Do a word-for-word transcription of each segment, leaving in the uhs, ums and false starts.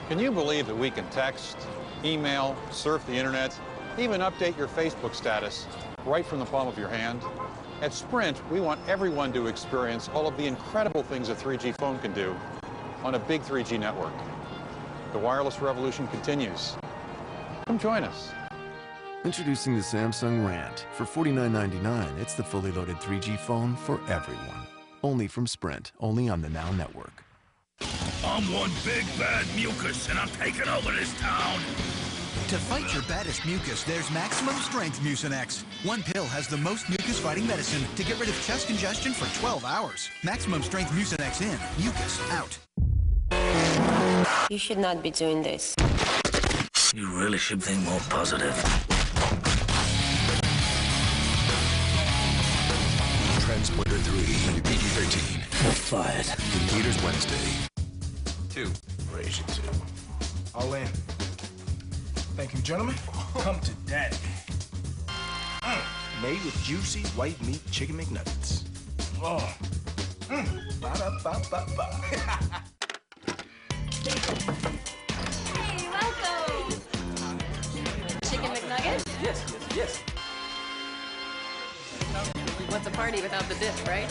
Can you believe that we can text, email, surf the internet, even update your Facebook status right from the palm of your hand? At Sprint, we want everyone to experience all of the incredible things a three G phone can do on a big three G network. The wireless revolution continues. Come join us. Introducing the Samsung Rant. For forty-nine ninety-nine, it's the fully loaded three G phone for everyone. Only from Sprint, only on the Now Network. I'm one big bad mucus, and I'm taking over this town. To fight your baddest mucus, there's Maximum Strength Mucinex. One pill has the most mucus-fighting medicine to get rid of chest congestion for twelve hours. Maximum Strength Mucinex in, mucus out. You should not be doing this. You really should think more positive. Transporter three, P G thirteen. Fired. In theaters Wednesday. Two. Raise it two. All in. Thank you, gentlemen. Come to daddy. Mm. Made with juicy white meat chicken McNuggets. Oh. Mm. Ba-da-ba-ba-ba. Hey, welcome. Chicken McNuggets? Yes, yes, yes. What's a party without the dip, right?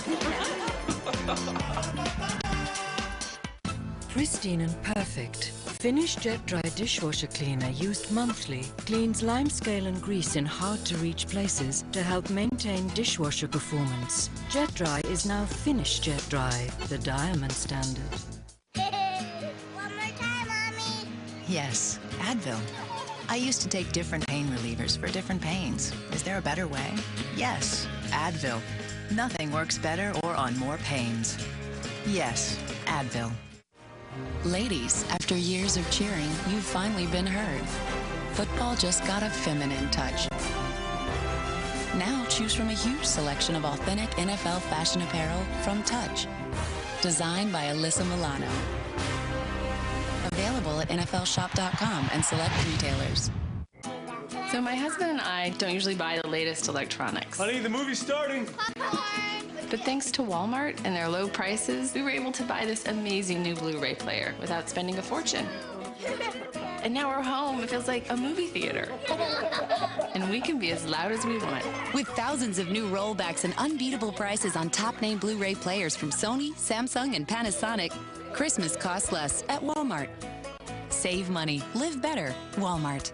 Pristine and perfect. Finish Jet Dry dishwasher cleaner used monthly cleans limescale and grease in hard-to-reach places to help maintain dishwasher performance. Jet Dry is now Finish Jet Dry, the diamond standard. One more time, Mommy. Yes, Advil. I used to take different pain relievers for different pains. Is there a better way? Yes, Advil. Nothing works better or on more pains. Yes, Advil. Ladies, after years of cheering, you've finally been heard. Football just got a feminine touch. Now choose from a huge selection of authentic N F L fashion apparel from Touch. Designed by Alyssa Milano. Available at N F L shop dot com and select retailers. So my husband and I don't usually buy the latest electronics. Honey, the movie's starting. But thanks to Walmart and their low prices, we were able to buy this amazing new Blu-ray player without spending a fortune. And now we're home. It feels like a movie theater. And we can be as loud as we want. With thousands of new rollbacks and unbeatable prices on top-name Blu-ray players from Sony, Samsung, and Panasonic, Christmas costs less at Walmart. Save money. Live better. Walmart.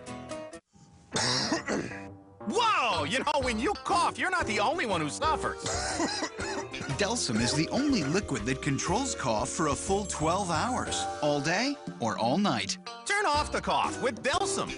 Whoa! You know, when you cough, you're not the only one who suffers. Delsum is the only liquid that controls cough for a full twelve hours. All day or all night. Turn off the cough with Delsum.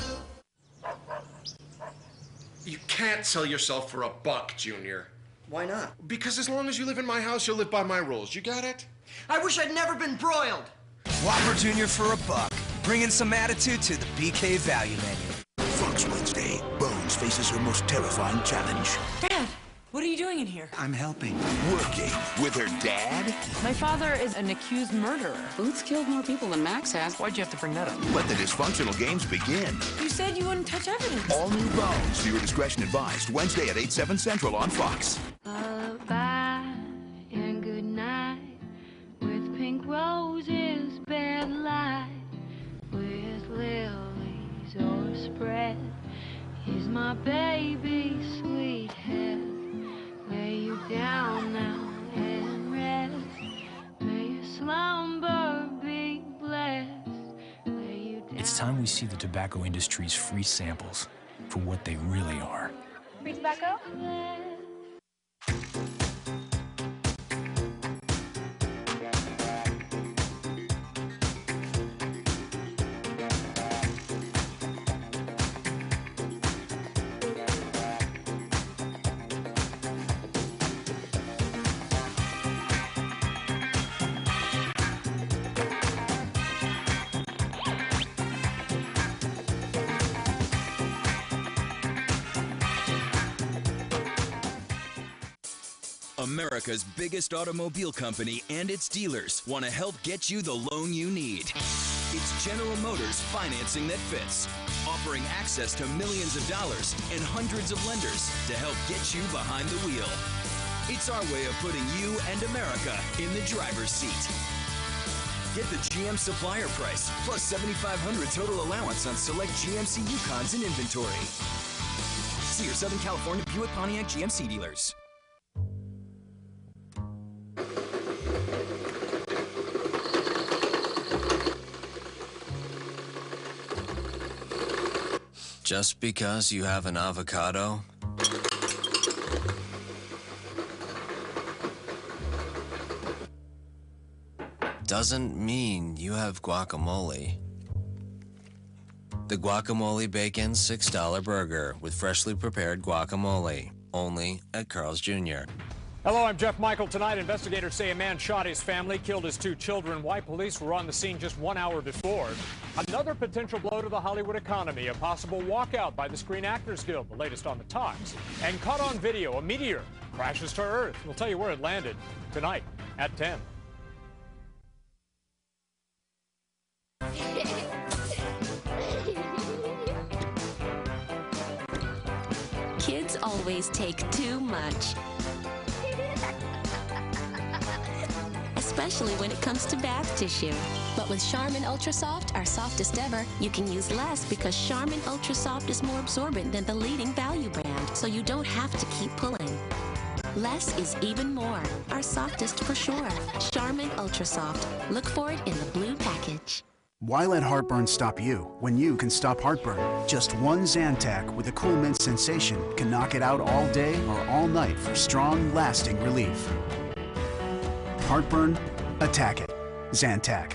You can't sell yourself for a buck, Junior. Why not? Because as long as you live in my house, you'll live by my rules. You got it? I wish I'd never been broiled. Whopper Junior for a buck. Bringing some attitude to the B K value menu. Fox Wednesday. Bones faces her most terrifying challenge. Dad, what are you doing in here? I'm helping. Working with her dad? My father is an accused murderer. Booth's killed more people than Max has. Why'd you have to bring that up? Let the dysfunctional games begin. You said you wouldn't touch evidence. All new Bones. Viewer discretion advised. Wednesday at eight, seven Central on Fox. Bye and good night. With pink roses, bed light. With lilies or spread. He's my baby, sweet head. Lay you down now and rest. May your slumber be blessed. Lay you down. It's time we see the tobacco industry's free samples for what they really are. Free tobacco? America's biggest automobile company and its dealers want to help get you the loan you need. It's General Motors Financing That Fits, offering access to millions of dollars and hundreds of lenders to help get you behind the wheel. It's our way of putting you and America in the driver's seat. Get the G M supplier price, plus seventy-five hundred dollars total allowance on select G M C Yukons in inventory. See your Southern California Buick Pontiac G M C dealers. Just because you have an avocado doesn't mean you have guacamole. The Guacamole Bacon six dollar burger with freshly prepared guacamole, only at Carl's Junior Hello, I'm Jeff Michael. Tonight, investigators say a man shot his family, killed his two children. Why police were on the scene just one hour before. Another potential blow to the Hollywood economy, a possible walkout by the Screen Actors Guild, the latest on the talks. And caught on video, a meteor crashes to Earth. We'll tell you where it landed tonight at ten. Kids always take too much. Especially when it comes to bath tissue. But with Charmin Ultra Soft, our softest ever, you can use less because Charmin Ultra Soft is more absorbent than the leading value brand, so you don't have to keep pulling. Less is even more. Our softest for sure. Charmin Ultra Soft. Look for it in the blue package. Why let heartburn stop you when you can stop heartburn? Just one Zantac with a cool mint sensation can knock it out all day or all night for strong, lasting relief. Heartburn? Attack it. Zantac.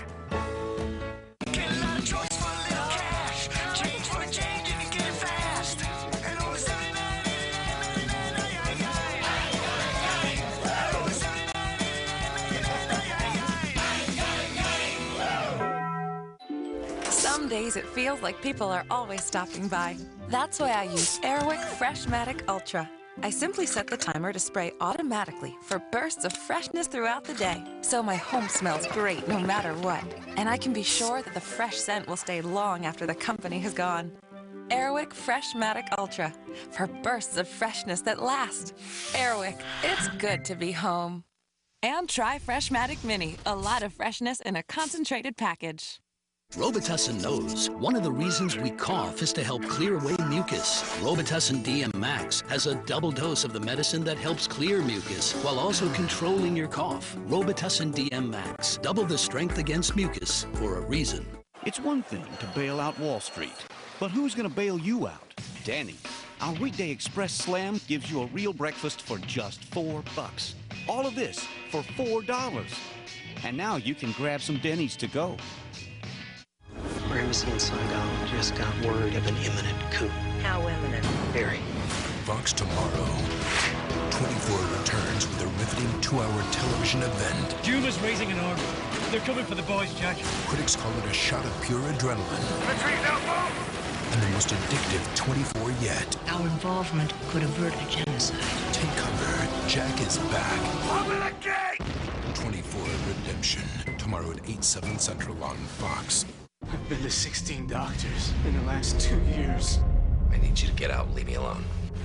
Some days it feels like people are always stopping by. That's why I use Airwick Freshmatic Ultra. I simply set the timer to spray automatically for bursts of freshness throughout the day, so my home smells great no matter what. And I can be sure that the fresh scent will stay long after the company has gone. Airwick Freshmatic Ultra, for bursts of freshness that last. Airwick, it's good to be home. And try Freshmatic Mini, a lot of freshness in a concentrated package. Robitussin knows one of the reasons we cough is to help clear away mucus. Robitussin D M Max has a double dose of the medicine that helps clear mucus while also controlling your cough. Robitussin D M Max, double the strength against mucus for a reason. It's one thing to bail out Wall Street, but who's gonna bail you out? Denny. Our weekday express slam gives you a real breakfast for just four bucks. All of this for four dollars. And now you can grab some Denny's to go. Our embassy in Saigon just got word of an imminent coup. How imminent? Very. Fox tomorrow. twenty-four returns with a riveting two-hour television event. Juma's raising an army. They're coming for the boys, Judge. Critics call it a shot of pure adrenaline. Retreat now, And the most addictive twenty-four yet. Our involvement could avert a genocide. Take cover. Jack is back. Open the gate! twenty-four Redemption. Tomorrow at eight, seven Central on Fox. I've been to sixteen doctors in the last two years. I need you to get out and leave me alone.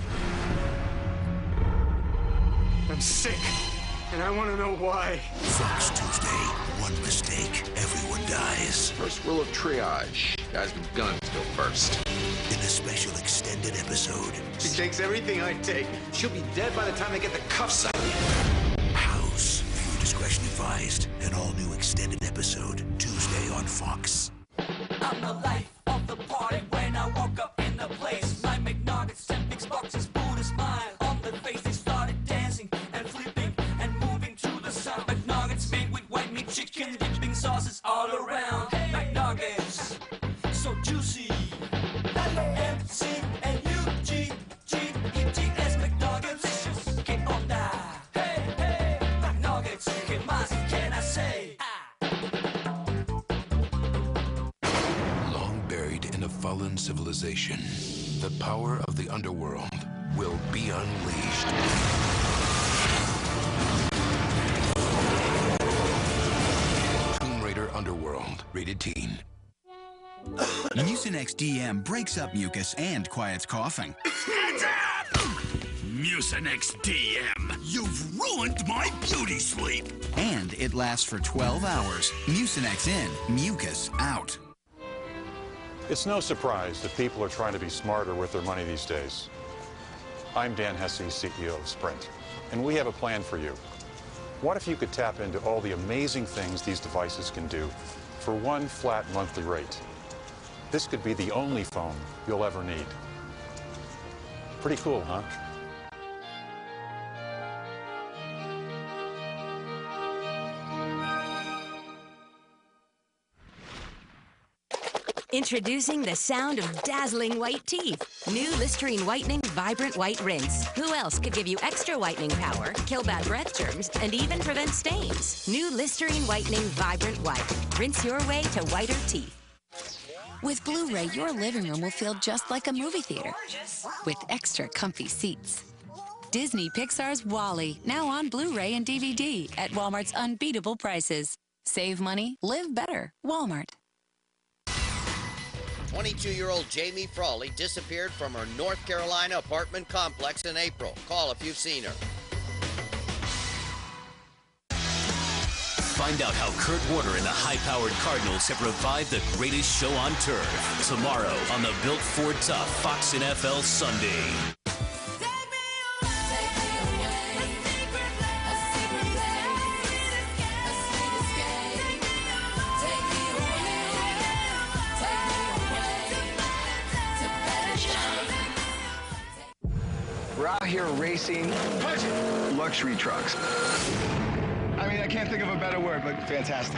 I'm sick, and I want to know why. Fox Tuesday. One mistake, everyone dies. First rule of triage. Guys with guns go first. In a special extended episode. She takes everything I take. She'll be dead by the time they get the cuffs out. House. Viewer discretion advised. An all-new extended episode. Tuesday on Fox. I'm the life of the party when I woke up in the place. My McNuggets, ten big boxes, put a smile on their face. They started dancing and flipping and moving to the sound. McNuggets made with white meat, chicken, dipping sauces all around. McNuggets, so juicy. M C N U G G E T S McNuggets. Que onda? Hey, hey, McNuggets. Que más can I say? In a fallen civilization, the power of the underworld will be unleashed. Tomb Raider Underworld, rated teen. Mucinex D M breaks up mucus and quiets coughing. Mucinex D M. You've ruined my beauty sleep. And it lasts for twelve hours. Mucinex in, mucus out. It's no surprise that people are trying to be smarter with their money these days. I'm Dan Hesse, C E O of Sprint, and we have a plan for you. What if you could tap into all the amazing things these devices can do for one flat monthly rate? This could be the only phone you'll ever need. Pretty cool, huh? Introducing the sound of dazzling white teeth. New Listerine Whitening Vibrant White Rinse. Who else could give you extra whitening power, kill bad breath germs, and even prevent stains? New Listerine Whitening Vibrant White. Rinse your way to whiter teeth. With Blu-ray, your living room will feel just like a movie theater with extra comfy seats. Disney Pixar's WALL-E, now on Blu-ray and D V D at Walmart's unbeatable prices. Save money, live better. Walmart. twenty-two-year-old Jamie Frawley disappeared from her North Carolina apartment complex in April. Call if you've seen her. Find out how Kurt Warner and the high-powered Cardinals have revived the greatest show on turf. Tomorrow on the Built Ford Tough Fox N F L Sunday. We're out here racing luxury trucks. I mean, I can't think of a better word, but fantastic.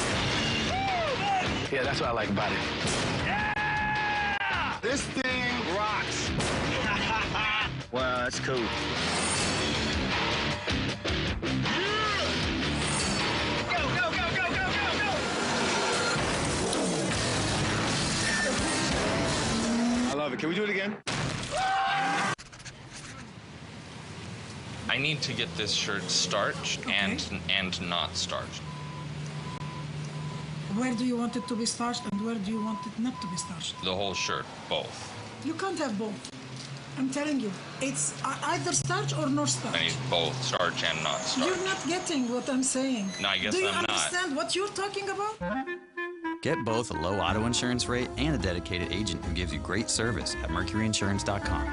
Yeah, that's what I like about it. Yeah! This thing rocks. Wow, that's cool. Go, go, go, go, go, go, go! I love it. Can we do it again? I need to get this shirt starched okay. and and not starched. Where do you want it to be starched and where do you want it not to be starched? The whole shirt, both. You can't have both. I'm telling you, it's either starch or no starch. I need both starch and not starch. You're not getting what I'm saying. No, I guess I'm not. Do you I'm understand not. what you're talking about? Get both a low auto insurance rate and a dedicated agent who gives you great service at mercury insurance dot com.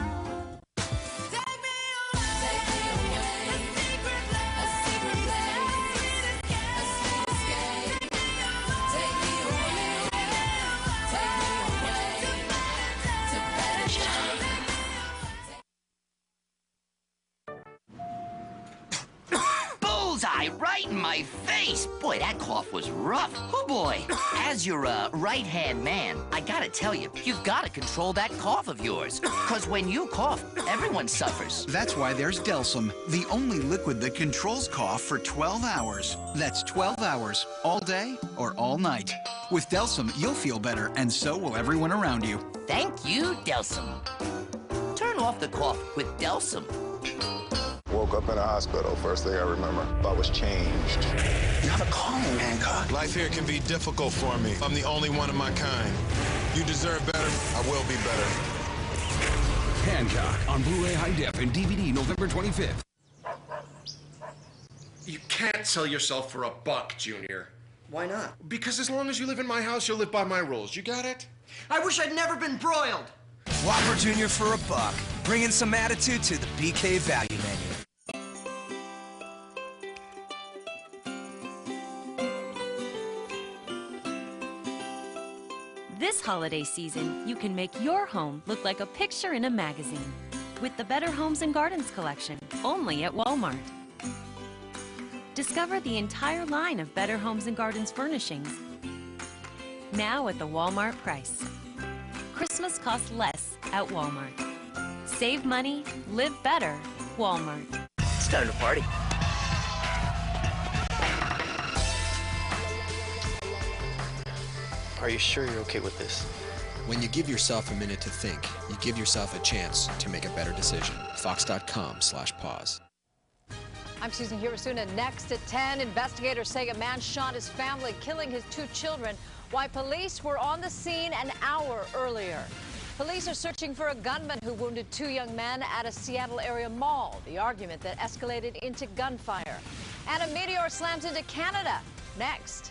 Right in my face. Boy, that cough was rough. Oh, boy. As your uh, right-hand man, I gotta tell you, you've gotta control that cough of yours. Because when you cough, everyone suffers. That's why there's Delsum, the only liquid that controls cough for twelve hours. That's twelve hours, all day or all night. With Delsum, you'll feel better, and so will everyone around you. Thank you, Delsum. Turn off the cough with Delsum. Woke up in a hospital. First thing I remember, I was changed. You have a calling, Hancock. Life here can be difficult for me. I'm the only one of my kind. You deserve better. I will be better. Hancock on Blu-ray High Def and D V D November twenty-fifth. You can't sell yourself for a buck, Junior. Why not? Because as long as you live in my house, you'll live by my rules. You got it? I wish I'd never been broiled. Whopper Junior for a buck. Bringing some attitude to the B K value menu. This holiday season, you can make your home look like a picture in a magazine with the Better Homes and Gardens collection, only at Walmart. Discover the entire line of Better Homes and Gardens furnishings, now at the Walmart price. Christmas costs less at Walmart. Save money, live better, Walmart. It's time to party. Are you sure you're okay with this? When you give yourself a minute to think, you give yourself a chance to make a better decision. Fox dot com slash pause. I'm Susan Hirosuna. Next at ten, investigators say a man shot his family, killing his two children, while police were on the scene an hour earlier. Police are searching for a gunman who wounded two young men at a Seattle area mall. The argument that escalated into gunfire. And a meteor slams into Canada. Next.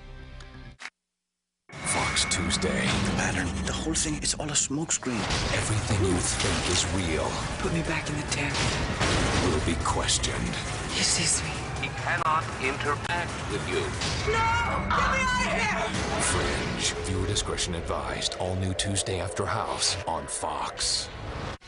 Fox Tuesday. The pattern, the whole thing, it's all a smokescreen. Everything you think is real Put me back in the tent. will be questioned. He sees me. He cannot interact with you. No! Get me out of here! Fringe. Viewer discretion advised. All new Tuesday after House on Fox.